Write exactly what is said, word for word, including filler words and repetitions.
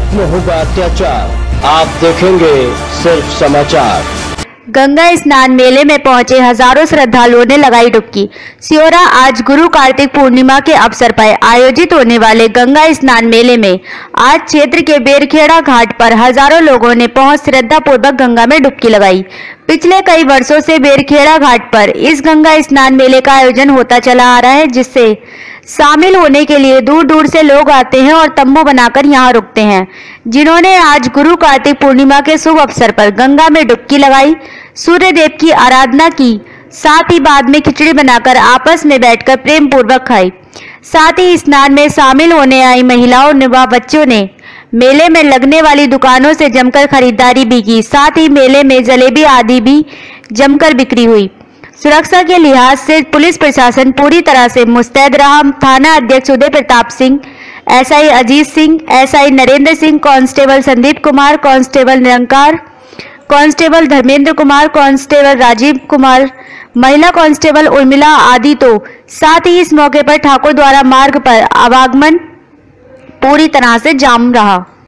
खत्म होगा अत्याचार। आप देखेंगे सिर्फ समाचार। गंगा स्नान मेले में पहुंचे हजारों श्रद्धालुओं ने लगाई डुबकी। सियोरा आज गुरु कार्तिक पूर्णिमा के अवसर पर आयोजित होने वाले गंगा स्नान मेले में आज क्षेत्र के बेरखेड़ा घाट पर हजारों लोगों ने पहुंच श्रद्धा पूर्वक गंगा में डुबकी लगाई। पिछले कई वर्षों से बेरखेड़ा घाट पर इस गंगा स्नान मेले का आयोजन होता चला आ रहा है, जिससे शामिल होने के लिए दूर दूर से लोग आते हैं और तंबू बनाकर यहां रुकते हैं। जिन्होंने आज गुरु कार्तिक पूर्णिमा के शुभ अवसर पर गंगा में डुबकी लगाई, सूर्य देव की आराधना की, साथ ही बाद में खिचड़ी बनाकर आपस में बैठकर प्रेम पूर्वक खाई। साथ ही स्नान में शामिल होने आई महिलाओं व बच्चों ने मेले में लगने वाली दुकानों से जमकर खरीदारी भी की। साथ ही मेले में जलेबी आदि भी जमकर बिक्री हुई। सुरक्षा के लिहाज से पुलिस प्रशासन पूरी तरह से मुस्तैद रहा। थाना अध्यक्ष Uday Pratap Singh, SI Ajit Singh, SI Narendra Singh, constable Sandeep Kumar, constable Nirankar, constable Dharmendra Kumar, constable Rajeev Kumar, महिला कांस्टेबल उर्मिला आदि तो साथ ही इस मौके पर ठाकुर द्वारा मार्ग पर आवागमन पूरी तरह से जाम रहा।